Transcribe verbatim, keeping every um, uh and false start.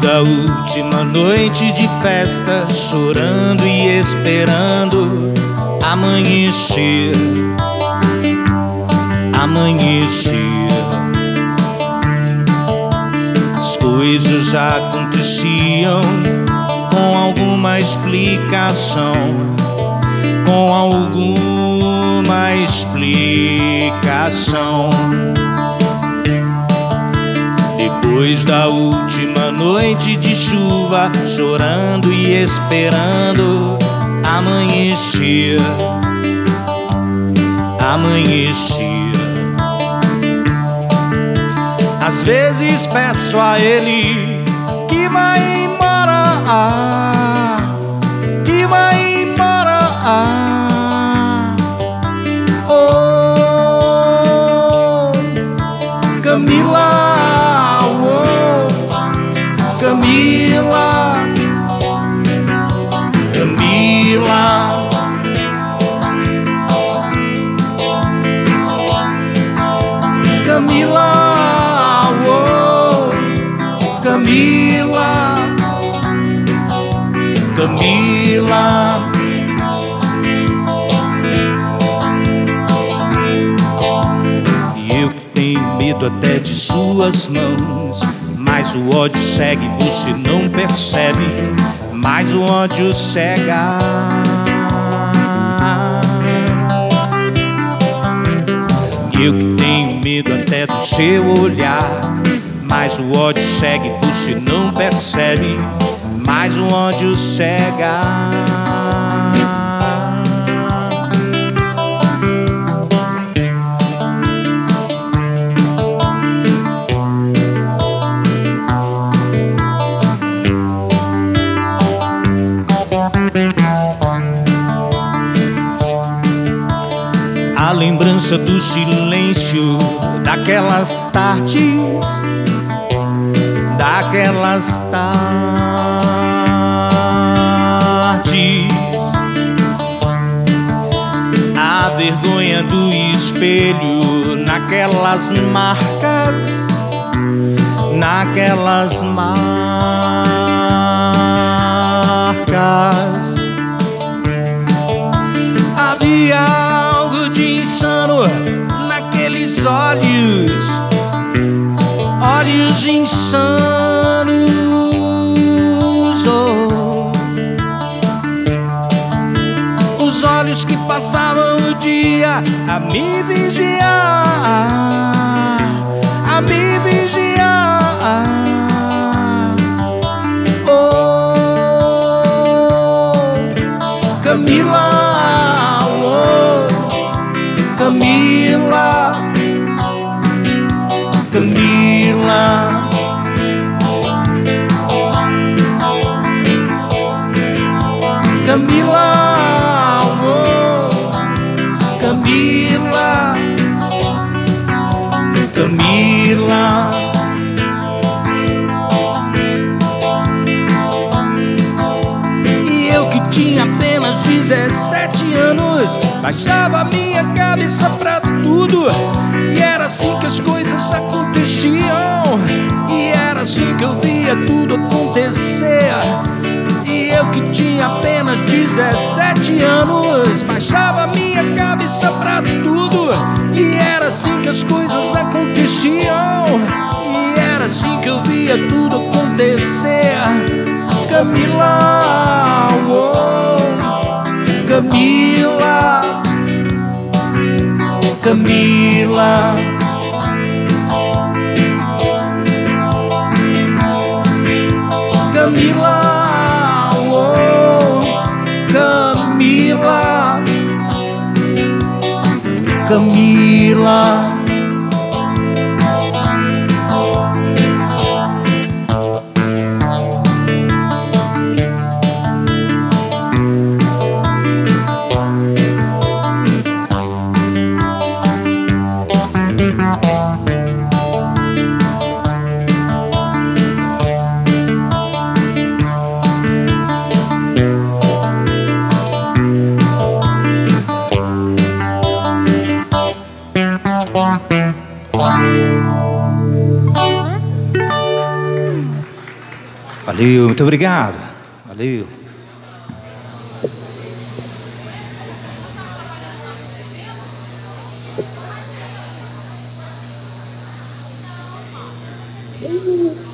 da última noite de festa, chorando e esperando amanhecer, amanhecer. As coisas já aconteciam com alguma explicação, com alguma explicação. Depois da última noite de chuva, chorando e esperando amanhecer, amanhecer. Às vezes peço a ele que vai embora, ah, que vai embora, ah. Oh, Camila, oh, Camila, Camila. Camila, oh, Camila, Camila. E eu tenho medo até de suas mãos, mas o ódio cega e você não percebe, mas o ódio cega. Eu que tenho medo até do seu olhar, mas o ódio cega e você não percebe, mas o ódio cega. A lembrança do silêncio daquelas tardes, daquelas tardes. A vergonha do espelho naquelas marcas, naquelas marcas. Havia algo de insano naqueles olhos, olhos insanos, oh. Os olhos que passavam o dia a me vigiar, a me vigiar. Oh, Camila, Camila, Camila. Camila, oh, Camila, Camila. E eu que tinha apenas dezessete anos, baixava minha cabeça pra tudo, e era assim que as coisas aconteciam, e era assim que eu via tudo acontecer. E eu que tinha apenas dezessete anos, baixava minha cabeça pra tudo, e era assim que as coisas aconteciam, e era assim que eu via tudo acontecer. Camila, oh, Camila, Camila. Camila, oh, Camila, Camila. Bye. Valeu, muito obrigado. Valeu. Uhum.